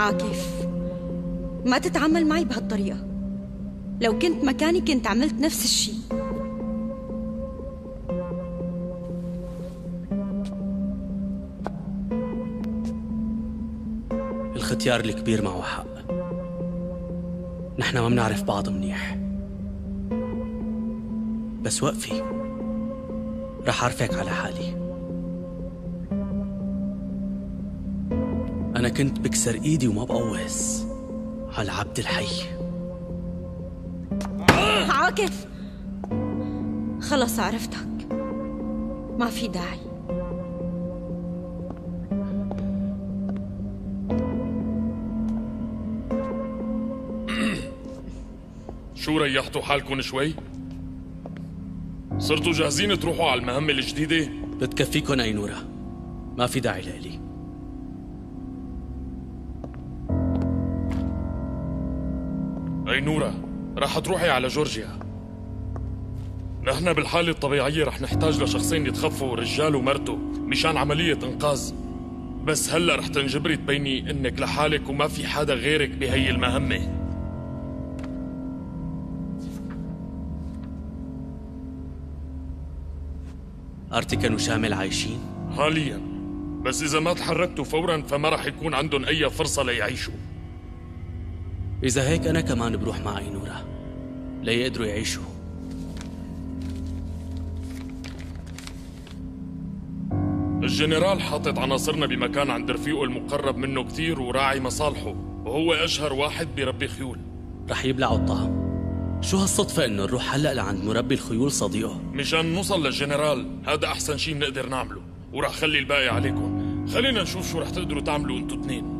عاكف، ما تتعامل معي بهالطريقة. لو كنت مكاني كنت عملت نفس الشي. الختيار الكبير معه حق، نحن ما بنعرف بعض منيح، بس وقفي رح أعرفك على حالي. أنا كنت بكسر إيدي وما بقوس على العبد الحي. عاكف، خلص عرفتك، ما في داعي. شو ريحتوا حالكم شوي؟ صرتوا جاهزين تروحوا على المهمة الجديدة؟ بتكفيكن أينورة، ما في داعي لإلي. أينورة، رح تروحي على جورجيا. نحن بالحالة الطبيعية رح نحتاج لشخصين يتخفوا، رجال ومرته، مشان عملية إنقاذ. بس هلأ رح تنجبري تبيني إنك لحالك وما في حدا غيرك بهي المهمة. أرتيكن وشامل عايشين؟ حاليا، بس إذا ما تحركتوا فورا فما رح يكون عندهم أي فرصة ليعيشوا. إذا هيك أنا كمان بروح مع أينورة ليقدروا يعيشوا. الجنرال حاطط عناصرنا بمكان عند رفيقه المقرب منه كتير وراعي مصالحه، وهو أشهر واحد بربي خيول. رح يبلعوا الطعم. شو هالصدفة إنه نروح هلأ لعند مربي الخيول صديقه؟ مشان نوصل للجنرال، هذا أحسن شيء بنقدر نعمله، ورح خلي الباقي عليكم. خلينا نشوف شو رح تقدروا تعملوا انتوا اثنين.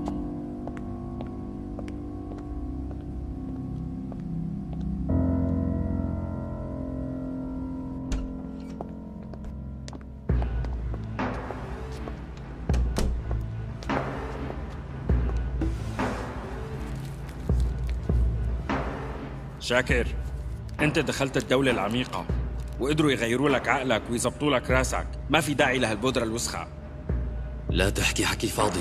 شاكر، انت دخلت الدولة العميقة وقدروا يغيروا لك عقلك ويزبطوا لك راسك، ما في داعي لهالبودرة الوسخة. لا تحكي حكي فاضي.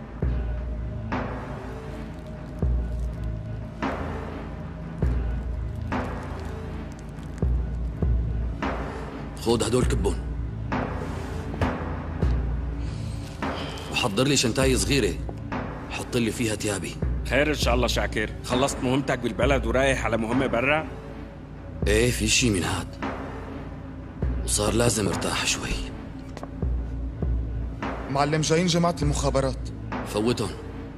خود هدول كبهم وحضر لي شنطاية صغيرة حط لي فيها تيابي. خير ان شاء الله شاكر، خلصت مهمتك بالبلد ورايح على مهمة برا؟ ايه في شي من هاد، وصار لازم ارتاح شوي. معلم جايين جماعة المخابرات. فوتهم.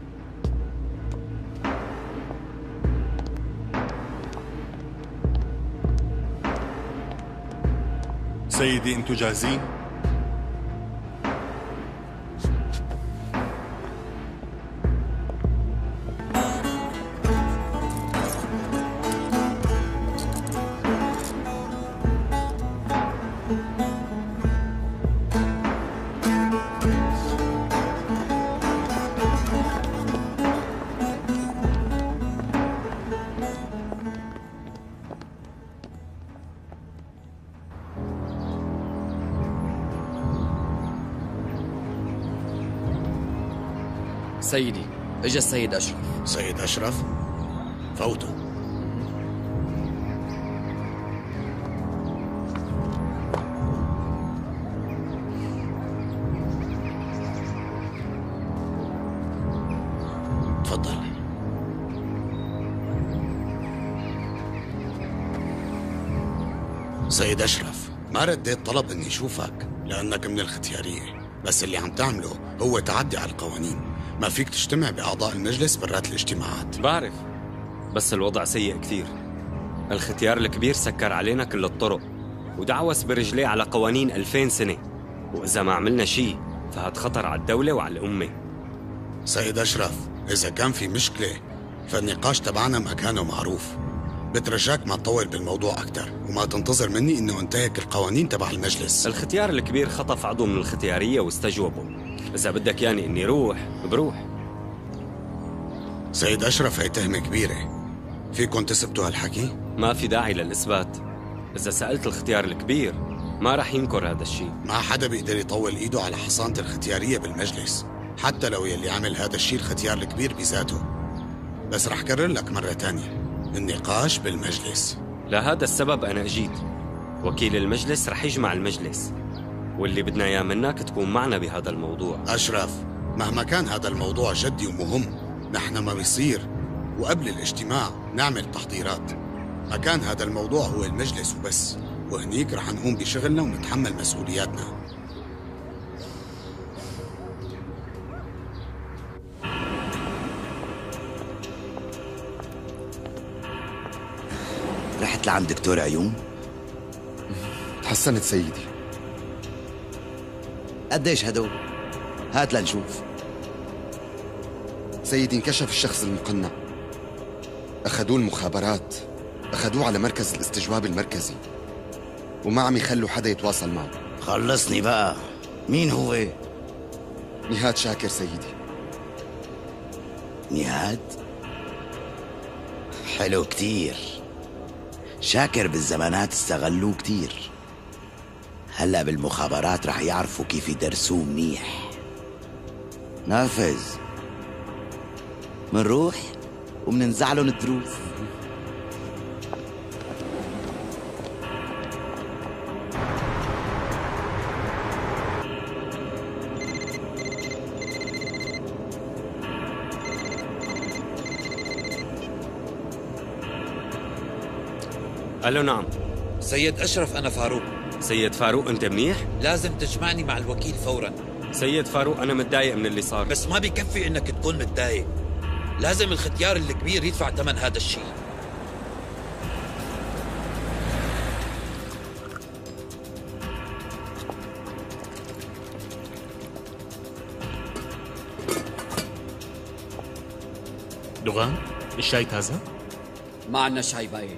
سيدي انتوا جاهزين؟ سيدي، اجا السيد أشرف. سيد أشرف؟ فوتوا. تفضل. سيد أشرف، ما رديت طلب إني أشوفك لأنك من الختيارية، بس اللي عم تعمله هو تعدي على القوانين. ما فيك تجتمع بأعضاء المجلس برات الاجتماعات. بعرف، بس الوضع سيء كثير. الختيار الكبير سكر علينا كل الطرق ودعوس برجليه على قوانين 2000 سنة، وإذا ما عملنا شيء فهاد خطر على الدولة وعلى الأمة. سيد أشرف، إذا كان في مشكلة فالنقاش تبعنا مكانه معروف. بترجاك ما تطول بالموضوع أكتر وما تنتظر مني إنه انتهك القوانين تبع المجلس. الختيار الكبير خطف عضو من الختيارية واستجوبه. إذا بدك يعني إني روح بروح. سيد أشرف، هي تهمة كبيرة، فيكن تثبتوا هالحكي؟ ما في داعي للإثبات. إذا سألت الختيار الكبير ما رح ينكر هذا الشيء. ما حدا بيقدر يطول إيده على حصانة الختيارية بالمجلس، حتى لو يلي عمل هذا الشيء الختيار الكبير بذاته. بس رح كرر لك مرة تانية، النقاش بالمجلس. لهذا السبب أنا أجيت. وكيل المجلس رح يجمع المجلس، واللي بدنا إياه منك تكون معنا بهذا الموضوع. أشرف، مهما كان هذا الموضوع جدي ومهم، نحن ما بيصير وقبل الاجتماع نعمل تحضيرات. مكان هذا الموضوع هو المجلس وبس، وهنيك رح نقوم بشغلنا ونتحمل مسؤولياتنا. رحت لعند دكتور عيون؟ تحسنت سيدي. قديش هدول؟ هات لنشوف. سيدي انكشف الشخص المقنع، أخذوه المخابرات، أخذوه على مركز الاستجواب المركزي، وما عم يخلوا حدا يتواصل معه. خلصني بقى، مين هو؟ نهاد شاكر سيدي. نهاد؟ حلو كتير. شاكر بالزمانات استغلوه كتير، هلأ بالمخابرات رح يعرفوا كيف يدرسوه منيح. نافذ، منروح ومننزعلن الدروس. ألو نعم. سيد أشرف، أنا فاروق. سيد فاروق، أنت منيح؟ لازم تجمعني مع الوكيل فوراً. سيد فاروق، أنا متضايق من اللي صار. بس ما بيكفي إنك تكون متضايق، لازم الختيار الكبير يدفع ثمن هذا الشيء. دوغان، الشاي تازة؟ ما عنا شاي بايت.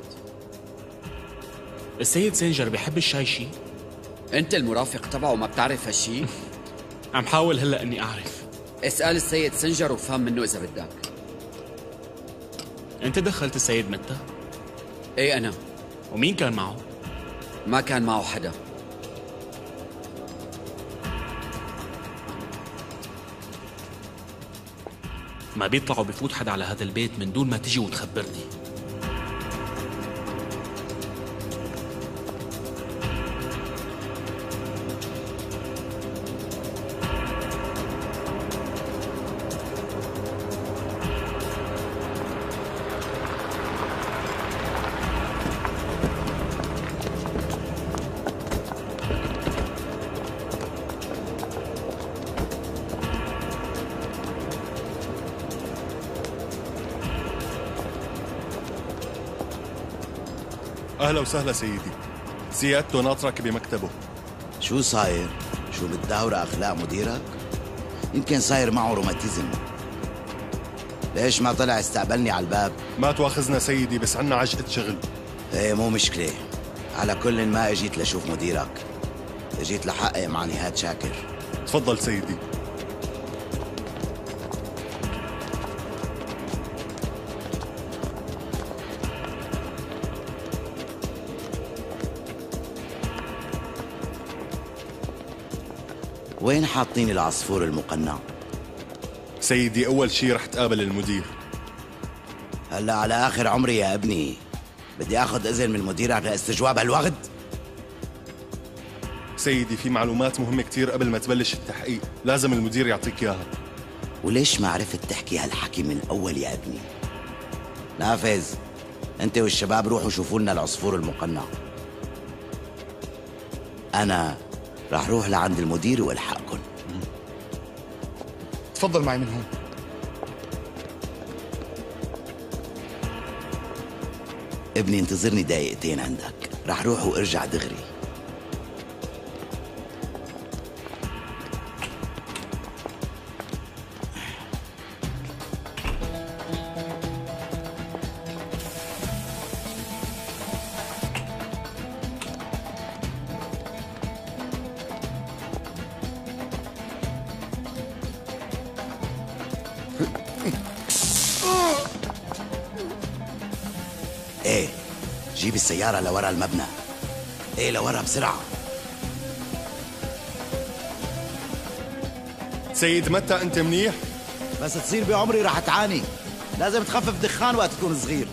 السيد سنجر بحب الشاي شي؟ انت المرافق تبعه وما بتعرف هالشي؟ عم حاول هلأ اني اعرف. اسأل السيد سنجر وفهم منه اذا بدك. انت دخلت السيد متى؟ ايه انا. ومين كان معه؟ ما كان معه حدا. ما بيطلعوا بفوت حدا على هذا البيت من دون ما تجي وتخبرني. أهلا وسهلا سيدي، سيادته ناطرك بمكتبه. شو صاير؟ شو بتداور أخلاق مديرك؟ يمكن صاير معه روماتيزم. ليش ما طلع استقبلني على الباب؟ ما تواخذنا سيدي، بس عنا عجقة شغل. ايه مو مشكلة. على كل ما اجيت لشوف مديرك، اجيت لحقق مع نهاد شاكر. تفضل سيدي. وين حاطين العصفور المقنع؟ سيدي أول شي رح تقابل المدير. هلا على آخر عمري يا ابني بدي آخذ إذن من مديرك لاستجواب هالوغد؟ سيدي في معلومات مهمة كتير قبل ما تبلش التحقيق، لازم المدير يعطيك إياها. وليش ما عرفت تحكي هالحكي من الأول يا ابني؟ نافذ، أنت والشباب روحوا شوفوا لنا العصفور المقنع. أنا رح روح لعند المدير والحقكم. تفضل معي من هون. ابني انتظرني دقيقتين عندك، رح روح وارجع دغري. ايه جيب السيارة لورا المبنى. ايه لورا بسرعة. سيد متى أنت منيح؟ بس تصير بعمري رح تعاني. لازم تخفف دخان وقت تكون صغير.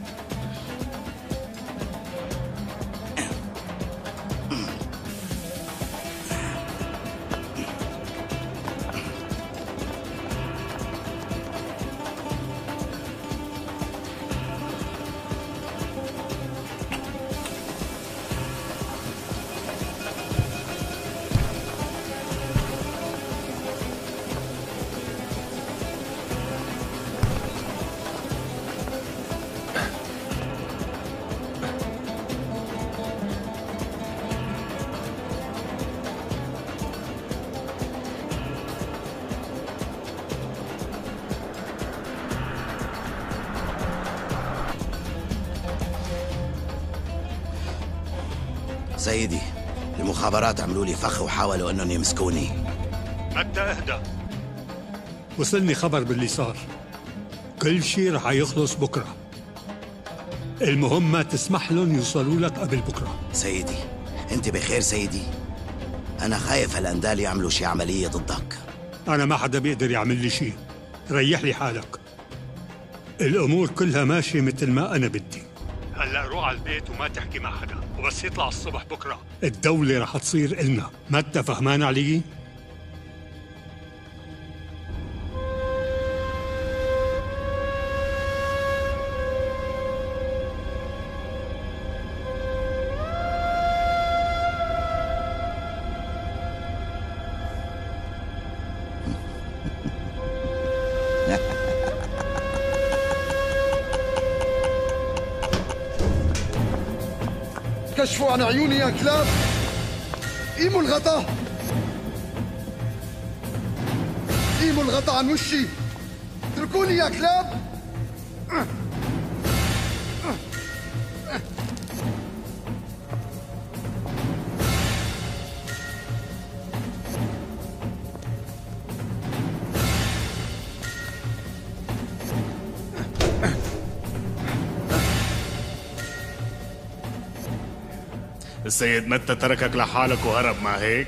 سيدي، المخابرات عملوا لي فخ وحاولوا انهم يمسكوني. متى اهدى. وصلني خبر باللي صار. كل شيء رح يخلص بكره. المهم ما تسمح لهم يوصلوا لك قبل بكره. سيدي، انت بخير سيدي؟ انا خايف هالاندال يعملوا شي عمليه ضدك. انا ما حدا بيقدر يعمل لي شيء. ريح لي حالك. الامور كلها ماشيه مثل ما انا بدي. هلا روح على البيت وما تحكي مع حدا، وبس يطلع الصبح بكره الدولة رح تصير إلنا. ما انت فهمان علي؟ كشفوا عن عيوني يا كلاب. قيموا الغطا، قيموا الغطا عن وشي. اتركوني يا كلاب. السيد متى تركك لحالك وهرب، ما هيك؟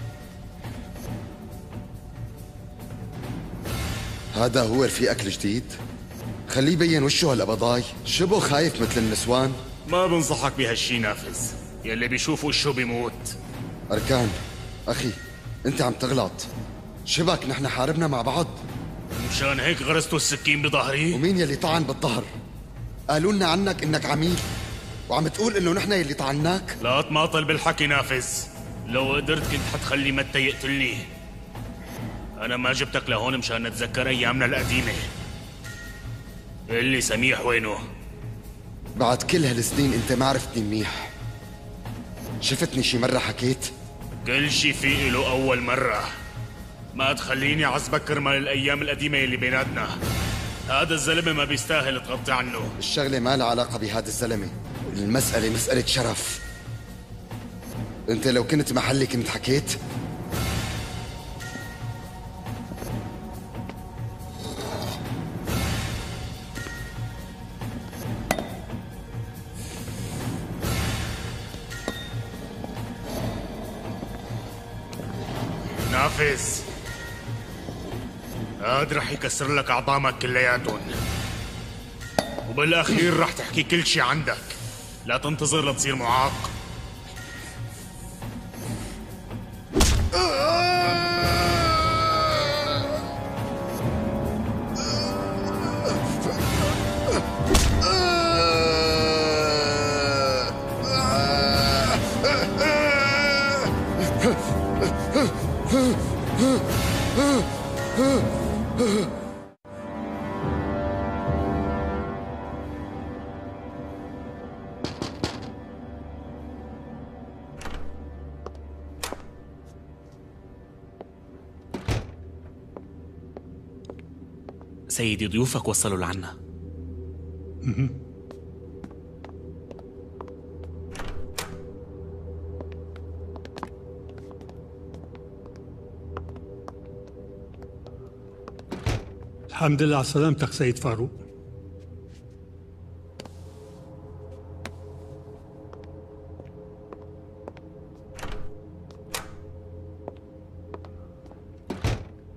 هذا هو رفيقك الجديد؟ خليه يبين وشه هالقبضاي، شبه خايف مثل النسوان. ما بنصحك بهالشي نافذ، يلي بيشوف وشه بيموت. أركان، أخي، أنت عم تغلط. شبك نحن حاربنا مع بعض. مشان هيك غرستوا السكين بظهري؟ ومين يلي طعن بالظهر؟ قالوا لنا عنك إنك عميل، وعم تقول إنه نحن يلي طعناك؟ لا تماطل بالحكي نافذ. لو قدرت كنت حتخلي متى يقتلني. أنا ما جبتك لهون مشان نتذكر أيامنا القديمة. اللي سميح وينه؟ بعد كل هالسنين أنت ما عرفتني منيح. شفتني شي مرة حكيت؟ كل شي فيه له أول مرة. ما تخليني عذبك كرمال الأيام القديمة اللي بيناتنا. هذا الزلمة ما بيستاهل تغطي عنه. الشغلة ما لها علاقة بهذا الزلمة، المسألة مسألة شرف. أنت لو كنت محلي كنت حكيت؟ نافذ، هاد رح يكسر لك عظامك كلياتهم، وبالاخير رح تحكي كل شي عندك. لا تنتظر لتصير معاق. سيدي، ضيوفك وصلوا لعنا. الحمد لله على سلامتك سيد فاروق.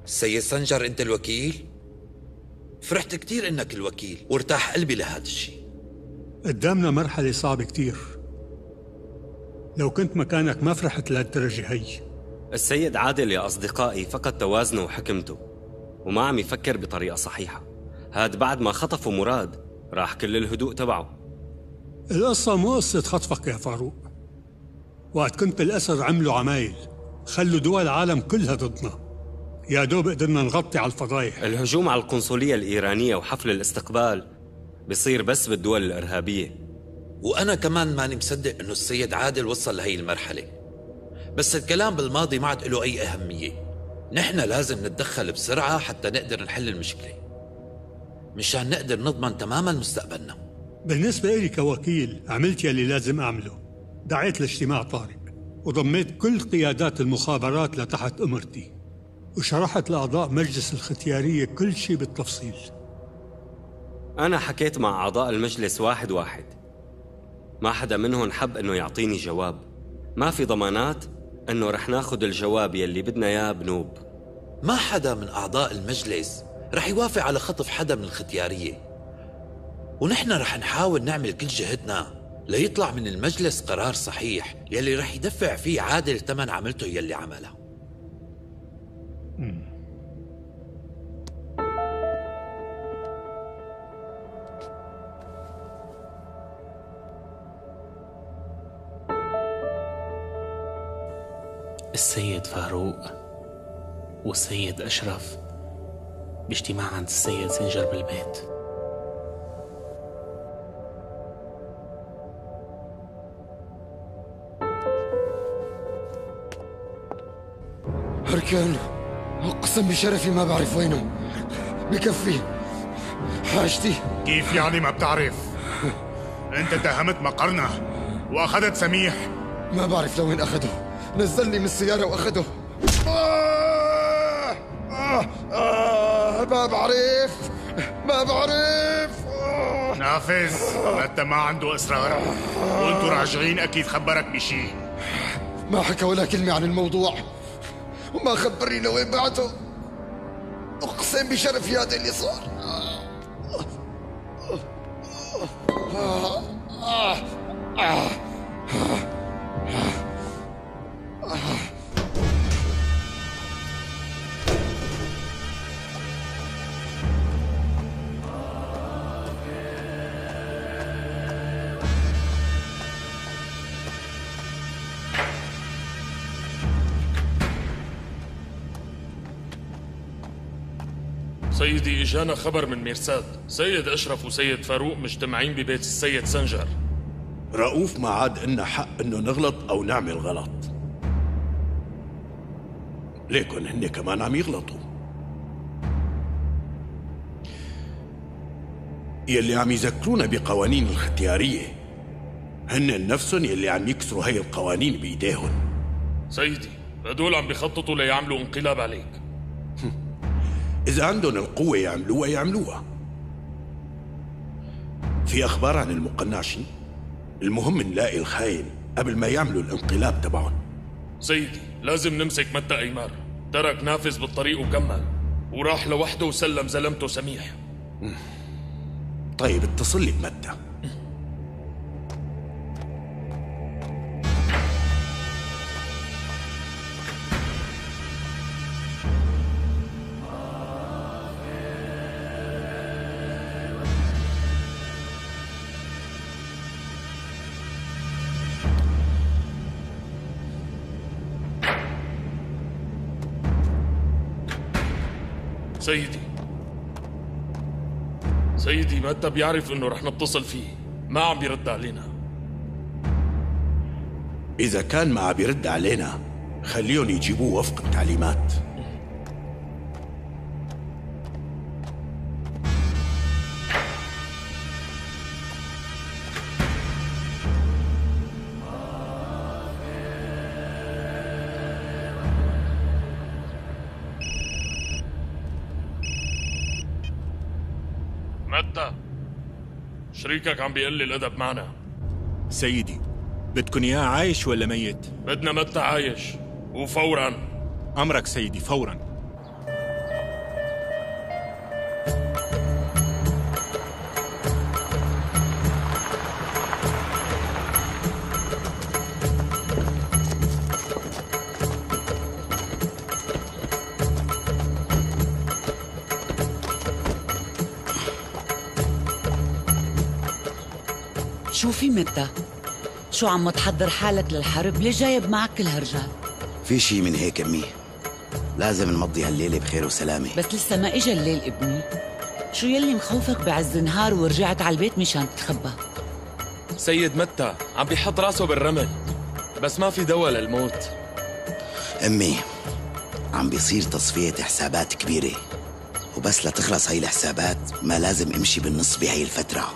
سيد سنجر انت الوكيل؟ فرحت كتير انك الوكيل وارتاح قلبي لهذا الشيء. قدامنا مرحلة صعبة كتير. لو كنت مكانك ما فرحت لهالدرجة هي. السيد عادل يا أصدقائي فقد توازنه وحكمته وما عم يفكر بطريقة صحيحة. هاد بعد ما خطفوا مراد راح كل الهدوء تبعه. القصة مو قصة خطفك يا فاروق. وقت كنت بالأسر عملوا عمايل، خلوا دول العالم كلها ضدنا. يا دوب قدرنا نغطي على الفضايح. الهجوم على القنصلية الإيرانية وحفل الاستقبال بيصير بس بالدول الإرهابية. وأنا كمان ماني مصدق إنه السيد عادل وصل لهي المرحلة، بس الكلام بالماضي ما عاد له أي أهمية. نحن لازم نتدخل بسرعة حتى نقدر نحل المشكلة مشان نقدر نضمن تماما مستقبلنا. بالنسبة إلي كوكيل عملت يلي لازم أعمله. دعيت لاجتماع طارئ وضميت كل قيادات المخابرات لتحت أمرتي، وشرحت لأعضاء مجلس الختيارية كل شيء بالتفصيل. أنا حكيت مع أعضاء المجلس واحد واحد، ما حدا منهم حب إنه يعطيني جواب. ما في ضمانات إنه رح ناخد الجواب يلي بدنا إياه بنوب. ما حدا من أعضاء المجلس رح يوافق على خطف حدا من الختيارية، ونحن رح نحاول نعمل كل جهدنا ليطلع من المجلس قرار صحيح يلي رح يدفع فيه عادل ثمن عملته يلي عملها. السيد فاروق والسيد أشرف باجتماع عند السيد سنجر بالبيت. هركان، أقسم بشرفي ما بعرف وينه. بكفي حاجتي. كيف يعني ما بتعرف؟ انت اتهمت مقرنا واخذت سميح. ما بعرف لوين أخده. نزلني من السيارة وأخده. ما بعرف. نافذ، انت ما عنده اسرار وانتو راجعين اكيد خبرك بشي. ما حكى ولا كلمة عن الموضوع وما خبرني لوين بعته. اقسم بشرفي هذا اللي صار. سيدي، اجانا خبر من ميرساد، سيد أشرف وسيد فاروق مجتمعين ببيت السيد سنجر. رؤوف ما عاد إلنا حق إنه نغلط أو نعمل غلط، ليكن هن كمان عم يغلطوا. يلي عم يذكرونا بقوانين الختيارية هن نفسهم يلي عم يكسروا هاي القوانين بإيديهم. سيدي، هدول عم بيخططوا ليعملوا انقلاب عليك. إذا عندهم القوة يعملوها. في أخبار عن المقنع شي؟ المهم نلاقي الخاين قبل ما يعملوا الانقلاب تبعهم. سيدي، لازم نمسك متى أيمار. ترك نافذ بالطريق وكمل، وراح لوحده وسلم زلمته سميح. طيب اتصل لي بمتى. سيدي متى بيعرف انه رح نتصل فيه، ما عم بيرد علينا. إذا كان ما عم بيرد علينا خليهم يجيبوه وفق التعليمات. متى، شريكك عم بيقول لي الأدب معنا. سيدي، بدكن إياه عايش ولا ميت؟ بدنا متى عايش وفورا. أمرك سيدي، فورا. شوفي متى، شو عم تحضر حالك للحرب؟ ليش جايب معك كل هالرجال؟ في شي من هيك أمي، لازم نمضي هالليلة بخير وسلامة. بس لسه ما إجا الليل ابني، شو يلي مخوفك بعز النهار ورجعت على البيت مشان تتخبى؟ سيد متى عم بيحط راسه بالرمل، بس ما في دواء للموت. أمي، عم بيصير تصفية حسابات كبيرة، وبس لتخلص هاي الحسابات ما لازم امشي بالنص بهاي الفترة.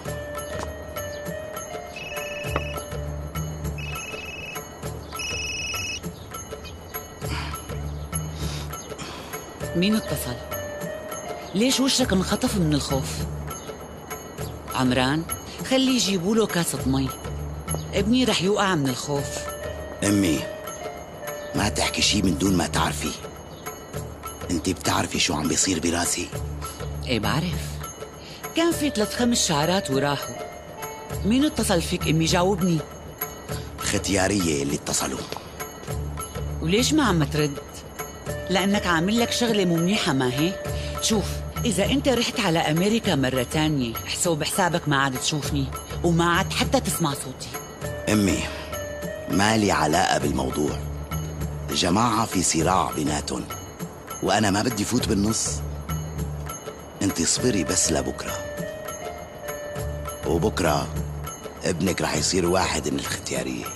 مين اتصل؟ ليش وشك انخطف من الخوف؟ عمران، خلي يجيبوا له كاسة مي، ابني رح يوقع من الخوف. أمي، ما تحكي شي من دون ما تعرفي. انت بتعرفي شو عم بيصير براسي؟ ايه بعرف، كان في 3-5 شعرات وراحوا. مين اتصل فيك امي؟ جاوبني. ختيارية اللي اتصلوا. وليش ما عم ترد؟ لأنك عامل لك شغلة مو منيحة ما هيك؟ شوف، إذا أنت رحت على أمريكا مرة تانية احسب بحسابك ما عاد تشوفني وما عاد حتى تسمع صوتي. أمي، مالي علاقة بالموضوع. الجماعة في صراع بيناتهم وأنا ما بدي فوت بالنص. أنت اصبري بس لبكرة، وبكرة ابنك رح يصير واحد من الختيارية.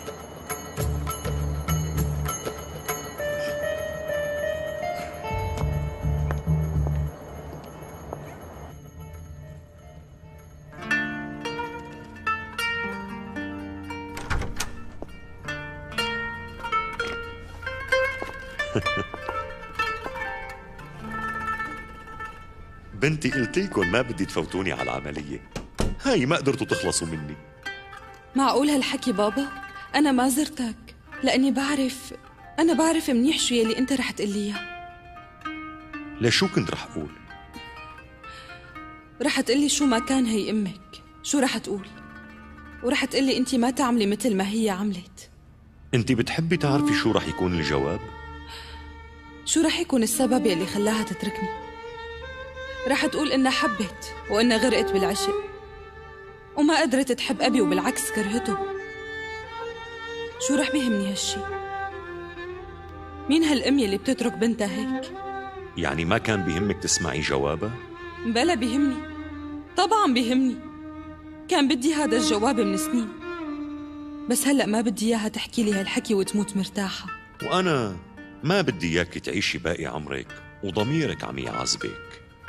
بنتي قلت لكم ما بدي تفوتوني على العملية، هاي ما قدرتوا تخلصوا مني. معقول هالحكي بابا؟ أنا ما زرتك لأني بعرف منيح شو يلي أنت رح تقلي إياه. ليش شو كنت رح أقول؟ رح تقلي شو ما كان هي أمك، شو رح تقول؟ ورح تقلي أنت ما تعملي مثل ما هي عملت. أنت بتحبي تعرفي شو رح يكون الجواب؟ شو رح يكون السبب يلي خلاها تتركني؟ رح تقول إنها حبت وإنها غرقت بالعشق وما قدرت تحب أبي وبالعكس كرهته. شو رح بيهمني هالشي؟ مين هالأم يلي بتترك بنتها هيك؟ يعني ما كان بيهمك تسمعي جوابها؟ بلا بيهمني، طبعا بيهمني. كان بدي هذا الجواب من سنين، بس هلأ ما بدي إياها تحكي لي هالحكي وتموت مرتاحة. وأنا ما بدي إياكي تعيشي باقي عمرك وضميرك عم يعذبك.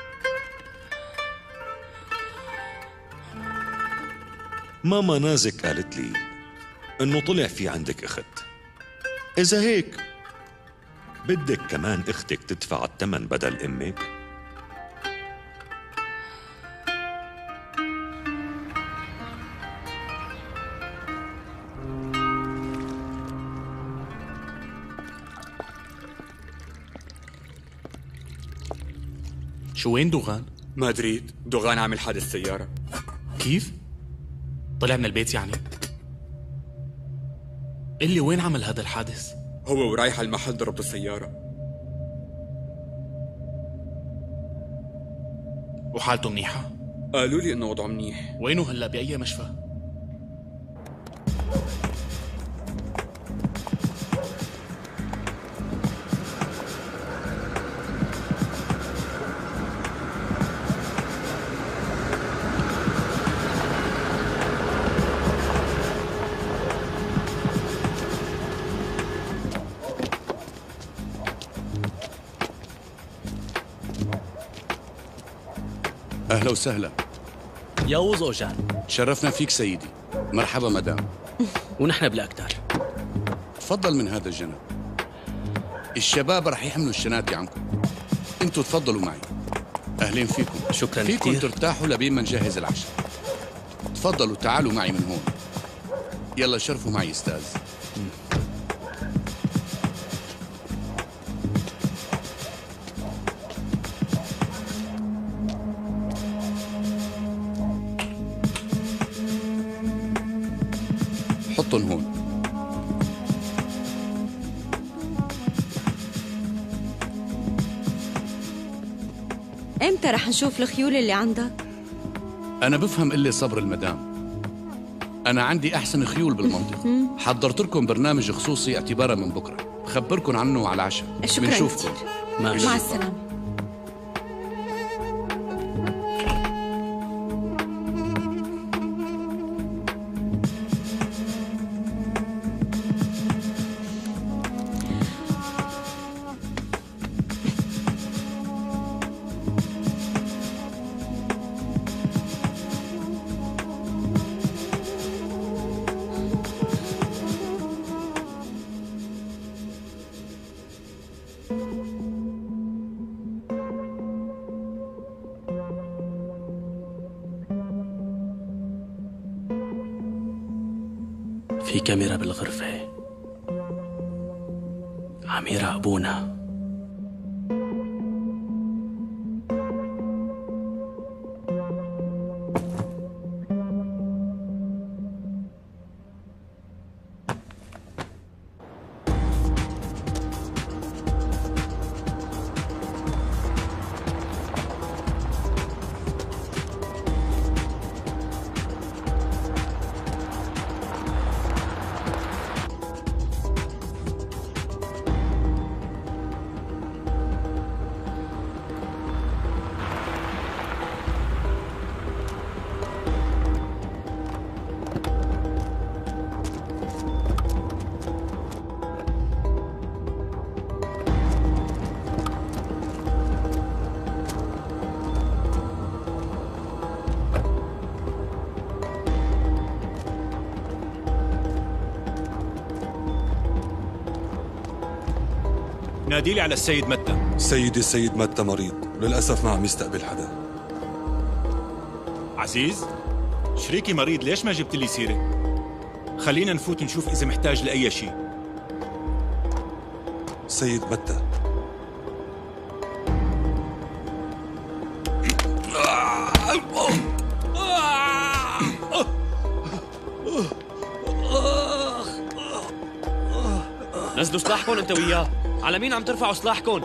ماما نازك قالت لي إنه طلع في عندك أخت. إذا هيك بدك كمان أختك تدفع الثمن بدل أمك؟ شو وين دوغان؟ ما دريت، دوغان عامل حادث سيارة. كيف؟ طلع من البيت يعني؟ قلي وين عمل هذا الحادث؟ هو ورايح على المحل ضربته السيارة. وحالته منيحة؟ قالوا لي انه وضعه منيح. وينه هلا؟ بأي مشفى؟ أهلا وسهلا. يوز أوجان. تشرفنا فيك سيدي. مرحبا مدام. ونحن بالأكتر. تفضل من هذا الجنب. الشباب رح يحملوا الشناتي عنكم. انتوا تفضلوا معي. أهلين فيكم. شكرا فيكم كتير. ترتاحوا لبين ما نجهز العشاء. تفضلوا تعالوا معي من هون. يلا شرفوا معي أستاذ. حطهم هون. امتى رح نشوف الخيول اللي عندك؟ أنا بفهم إلا صبر المدام، أنا عندي أحسن خيول بالمنطقة. حضرت لكم برنامج خصوصي اعتبارا من بكرة، بخبركم عنه على العشاء. شكرا بنشوفكم. مع السلامة. في كاميرا بالغرفة عم يراقبونا. ناديلي على السيد متى. سيدي السيد متى مريض، للأسف ما عم يستقبل حدا. عزيز، شريكي مريض، ليش ما جبت لي سيرة؟ خلينا نفوت نشوف إذا محتاج لأي شيء. سيد متى، نزلوا سلاحكم انت وياه. على مين عم ترفعوا سلاحكم؟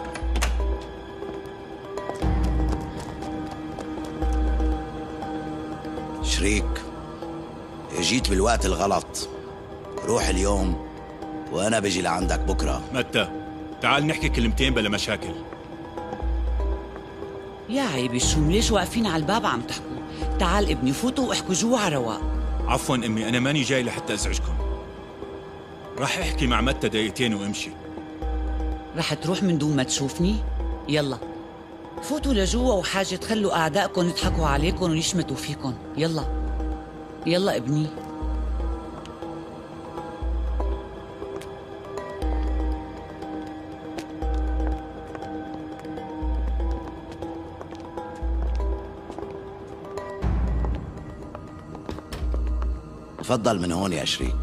شريك، جيت بالوقت الغلط. روح اليوم وانا بجي لعندك بكره. متى، تعال نحكي كلمتين بلا مشاكل. يا عيب الشوم، ليش واقفين على الباب عم تحكوا؟ تعال ابني، فوتوا واحكوا جوا على رواق. عفوا امي، انا ماني جاي لحتى ازعجكم. راح احكي مع متى دقيقتين وامشي. رح تروح من دون ما تشوفني؟ يلا فوتوا لجوا، وحاجة تخلوا أعدائكم يضحكوا عليكم ويشمتوا فيكم. يلا يلا ابني. تفضل من هون يا شريك.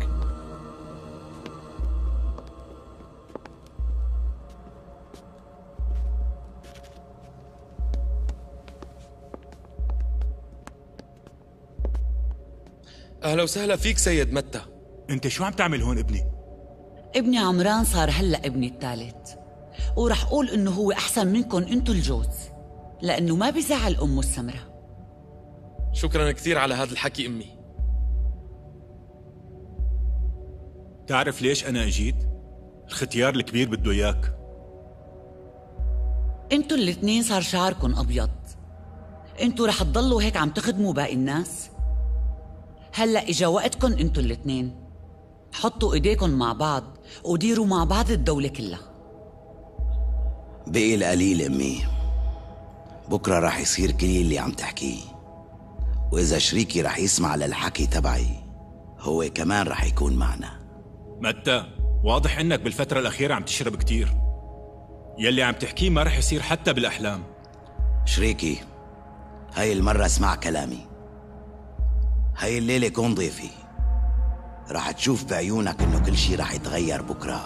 أهلا وسهلا فيك سيد متى. أنت شو عم تعمل هون ابني؟ ابني عمران صار هلأ ابني الثالث، ورح قول إنه هو أحسن منكم أنتو الجوز، لأنه ما بيزعل أمه السمرة. شكرا كثير على هذا الحكي أمي. تعرف ليش أنا أجيت؟ الختيار الكبير بده إياك. أنتو الاثنين صار شعركم أبيض. أنتو رح تضلوا هيك عم تخدموا باقي الناس؟ هلأ إجا وقتكن أنتو الاثنين، حطوا إيديكن مع بعض وديروا مع بعض الدولة كلها. بقي القليل أمي، بكرة رح يصير كل اللي عم تحكيه، وإذا شريكي رح يسمع للحكي تبعي هو كمان رح يكون معنا. متى، واضح إنك بالفترة الأخيرة عم تشرب كتير. يلي عم تحكيه ما رح يصير حتى بالأحلام. شريكي، هاي المرة اسمع كلامي. هاي الليلة كون ضيفي، رح تشوف بعيونك إنه كل شي رح يتغير بكرة.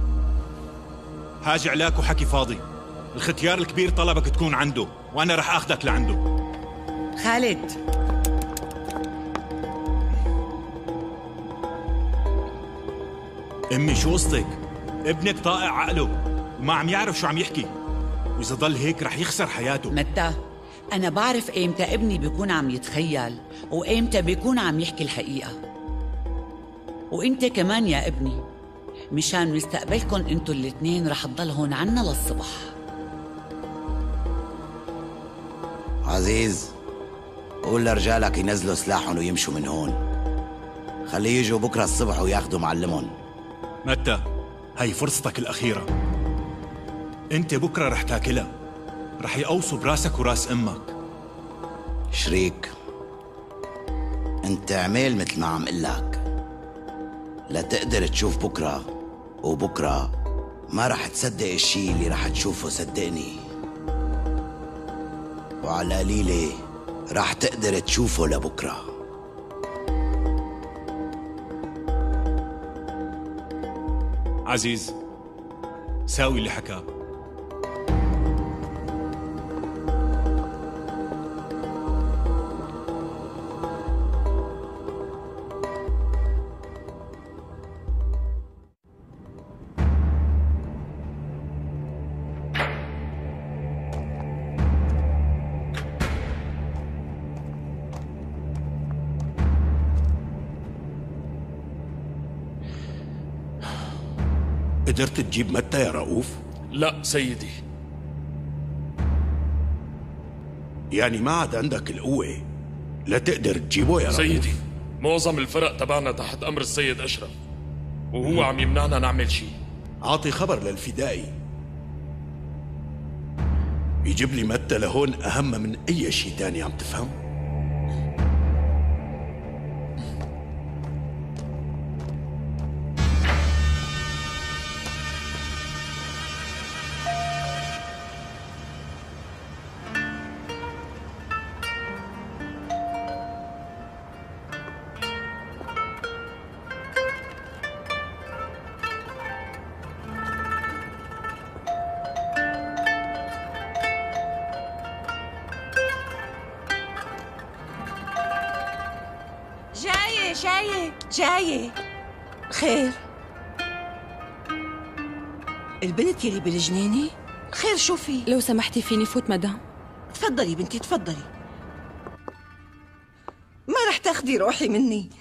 حاج علاك وحكي فاضي. الختيار الكبير طلبك تكون عنده، وأنا رح أخذك لعنده. خالد، أمي شو قصدك؟ ابنك طائع عقله وما عم يعرف شو عم يحكي، وإذا ضل هيك رح يخسر حياته. متى، أنا بعرف إيمتى ابني بيكون عم يتخيل وإيمتى بيكون عم يحكي الحقيقة. وانت كمان يا ابني، مشان مستقبلكن انتو الاتنين رح تضل هون عنا للصبح. عزيز، قول لرجالك ينزلوا سلاحهم ويمشوا من هون. خليه يجوا بكره الصبح وياخدوا معلمهم. متى، هاي فرصتك الأخيرة. انت بكرة رح تاكلها، رح يقوصوا براسك وراس امك. شريك، انت اعمل مثل ما عم قلك، لا تقدر تشوف بكره، وبكره ما رح تصدق الشي اللي رح تشوفه، صدقني. وعلى قليلة رح تقدر تشوفه لبكره. عزيز، ساوي اللي حكاه. قدرت تجيب متى يا رؤوف؟ لا سيدي. يعني ما عاد عندك القوة لا تقدر تجيبه يا رؤوف؟ سيدي، معظم الفرق تبعنا تحت أمر السيد أشرف، وهو عم يمنعنا نعمل شيء. عاطي خبر للفدائي يجيب لي متى لهون، أهم من أي شيء تاني، عم تفهم؟ جاية. خير؟ البنت يلي بالجنينة؟ خير شو في؟ لو سمحتي فيني فوت مدام؟ تفضلي بنتي تفضلي. ما رح تاخدي روحي مني.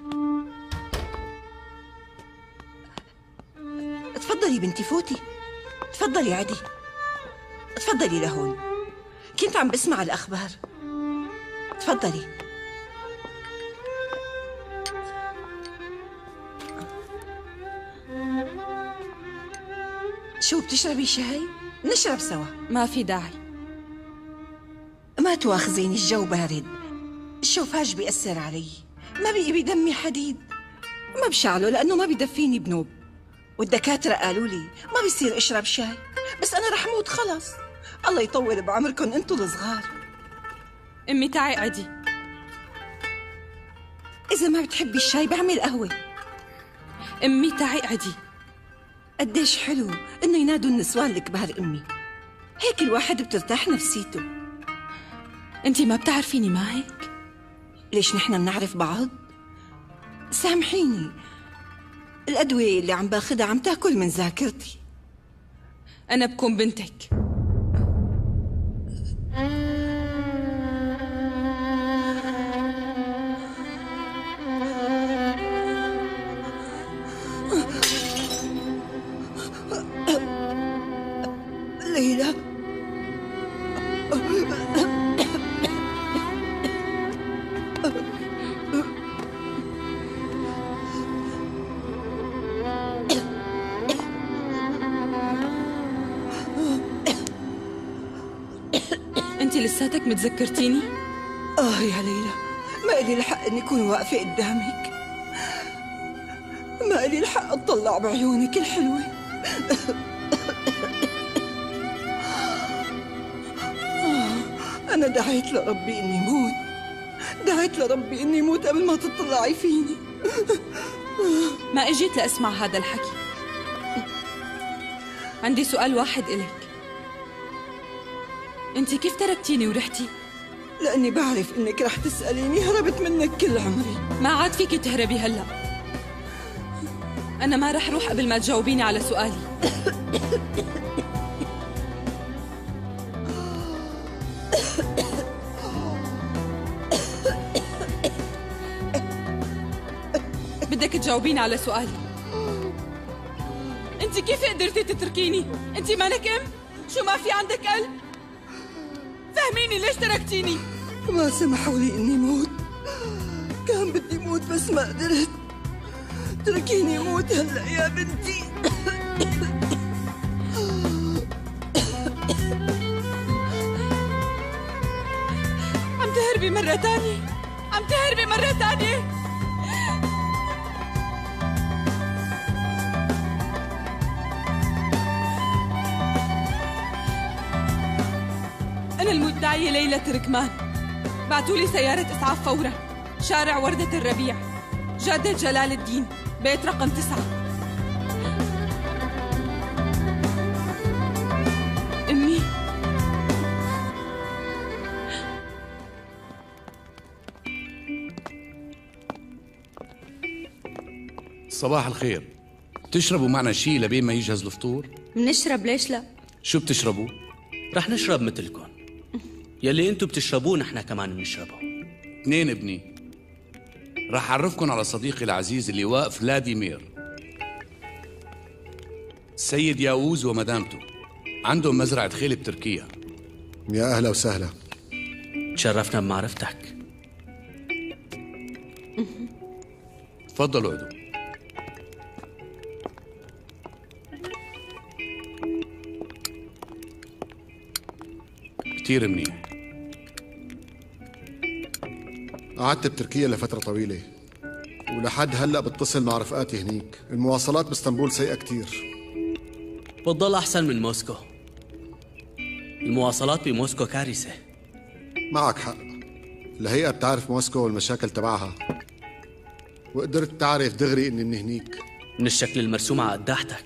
تفضلي بنتي فوتي. تفضلي عدي. تفضلي لهون. كنت عم بسمع الأخبار. تفضلي. شو بتشربي شاي؟ نشرب سوا. ما في داعي. ما تواخذيني، الجو بارد، الشوفاج بيأثر علي، ما بقي بدمي حديد، ما بشعله لأنه ما بدفيني بنوب، والدكاترة قالوا لي ما بيصير اشرب شاي، بس أنا رح موت خلص. الله يطول بعمركم انتوا الصغار. أمي تعي عدي. إذا ما بتحبي الشاي بعمل قهوة. أمي تعي عدي. قديش حلو إنه ينادوا النسوان الكبار أمي، هيك الواحد بترتاح نفسيته. أنتي ما بتعرفيني ما هيك؟ ليش نحن بنعرف بعض؟ سامحيني، الأدوية اللي عم باخدها عم تاكل من ذاكرتي. أنا بكون بنتك. ليلى، انتي لساتك متذكرتيني؟ يا ليلى، ما إلي الحق إني أكون واقفة قدامك، ما إلي الحق أطلع بعيونك الحلوة. أنا دعيت لربي إني موت، دعيت لربي إني موت قبل ما تطلعي فيني. ما إجيت لأسمع هذا الحكي. عندي سؤال واحد إلك، أنت كيف تركتيني ورحتي؟ لأني بعرف إنك رح تسأليني، هربت منك كل عمري. ما عاد فيك تهربي هلأ. أنا ما رح روح قبل ما تجاوبيني على سؤالي. بدك تجاوبيني على سؤالي. انت كيف قدرتي تتركيني؟ انت مالك ام؟ شو ما في عندك قلب؟ فهميني ليش تركتيني؟ ما سمحوا لي اني موت. كان بدي موت بس ما قدرت. تركيني موت هلا يا بنتي. عم تهربي مرة تانية، عم تهربي مرة تانية. أنا المدعية ليلى تركمان. بعتولي سيارة إسعاف فورا، شارع وردة الربيع، جادة جلال الدين، بيت رقم 9. أمي. صباح الخير. تشربوا معنا شيء لبين ما يجهز الفطور؟ منشرب، ليش لا؟ شو بتشربوا؟ رح نشرب مثلكم. يلي انتو بتشربوه نحن كمان بنشربه. 2 ابني. رح أعرفكم على صديقي العزيز اللواء فلاديمير. السيد ياووز ومدامته عندهم مزرعة خيل بتركيا. يا أهلا وسهلا. تشرفنا بمعرفتك. تفضلوا اقعدوا. كتير منيح. قعدت بتركيا لفترة طويلة ولحد هلأ بتصل مع رفقاتي هنيك. المواصلات باسطنبول سيئة كتير. بتضل أحسن من موسكو. المواصلات بموسكو كارثة. معك حق. الهيئة بتعرف موسكو والمشاكل تبعها، وقدرت تعرف دغري إني من هنيك. من الشكل المرسوم على قداحتك.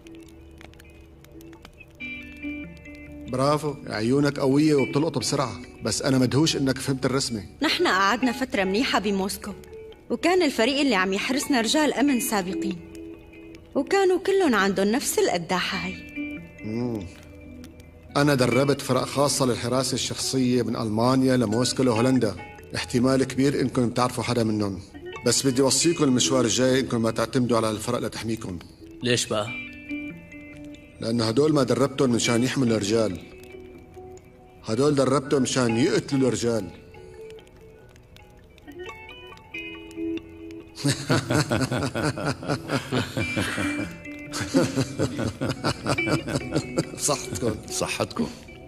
برافو، عيونك قوية وبتلقط بسرعة، بس أنا مدهوش إنك فهمت الرسمة. نحن قعدنا فترة منيحة بموسكو، وكان الفريق اللي عم يحرسنا رجال أمن سابقين، وكانوا كلهم عندهم نفس القداحة هاي. أنا دربت فرق خاصة للحراسة الشخصية من ألمانيا لموسكو لهولندا. احتمال كبير إنكم بتعرفوا حدا منهم، بس بدي وصيكم المشوار الجاي إنكم ما تعتمدوا على الفرق لتحميكم. ليش بقى؟ لأنه هدول ما دربتهم مشان يحملوا الرجال، هدول دربتهم مشان يقتلوا الرجال. صحتكم. صحتكم.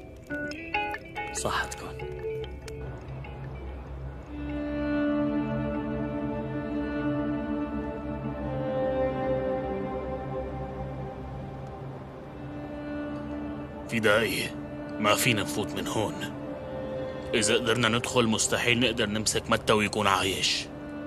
صحتكم. فدائي، ما فينا نفوت من هون. إذا قدرنا ندخل مستحيل نقدر نمسك متى ويكون عايش.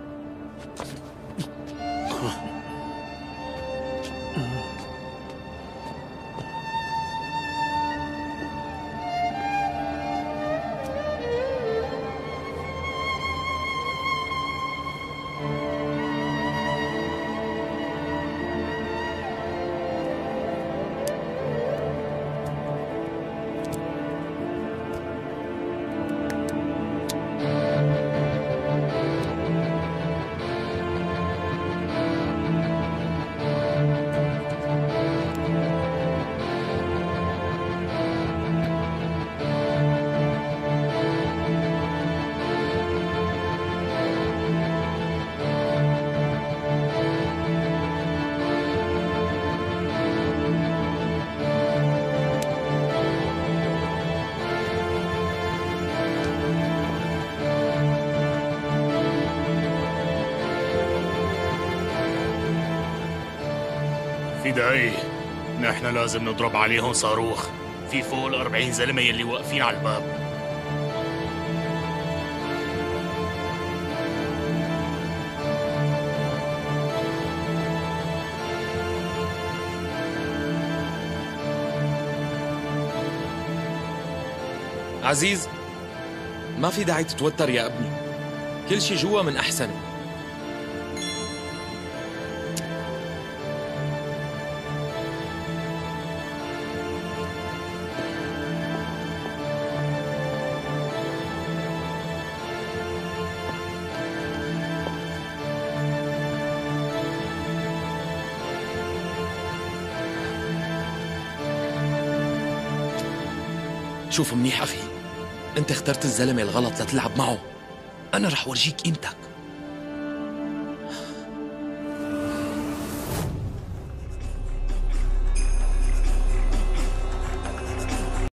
فدائي، نحن لازم نضرب عليهم صاروخ. في فوق 40 زلمة يلي واقفين على الباب. عزيز، ما في داعي تتوتر يا ابني، كل شي جوا من أحسنه. شوف منيح أخي، أنت اخترت الزلمة الغلط لتلعب معه. أنا رح ورجيك قيمتك.